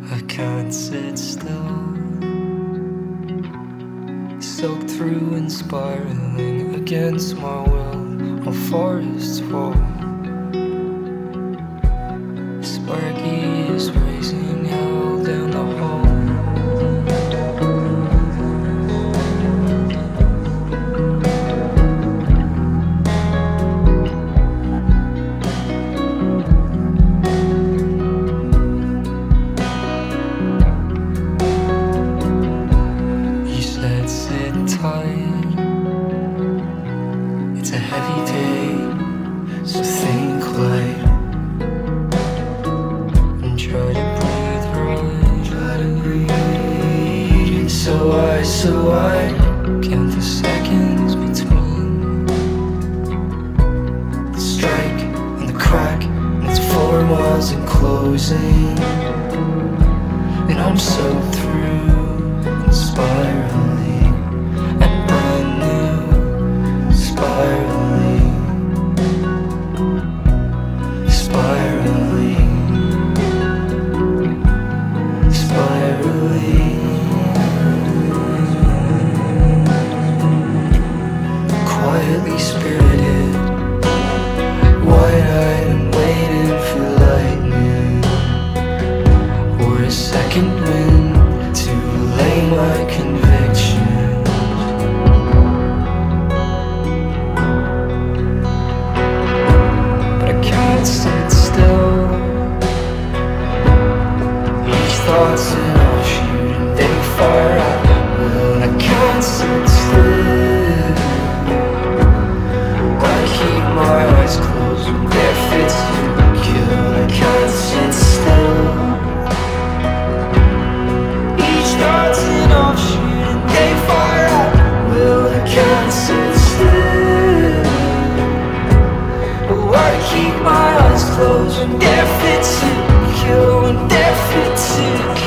I can't sit still, soaked through and spiraling against my will. A forest wall. Sparky is raising hell down the hall. He said, sit tight, it's a heavy day, so think light. Try to breathe right, try to breathe. So I count the seconds between the strike and the crack, and it's 4 miles and closing. And I'm so through and spiraling, and brand new spiraling, spiraling. Quietly spirited, wide-eyed and waiting for lightning, or a second wind to lay my conviction. But I can't sit still. Each thought's an offshoot and they fire at will, and I can't sit still. Gotta keep my eyes closed when they're fit to kill. I can't sit still. Each thought's an offshoot and they fire at will. I can't sit still. Gotta keep my eyes closed when they're fit to kill. When they're fit to kill.